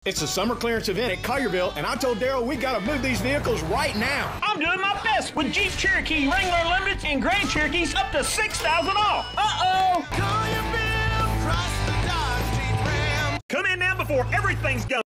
It's a summer clearance event at Collierville, and I told Daryl we got to move these vehicles right now. I'm doing my best with Jeep Cherokee, Wrangler Limiteds, and Grand Cherokees up to $6,000 off. Uh-oh! Collierville, cross the Dodge Jeep Ram. Come in now before everything's gone.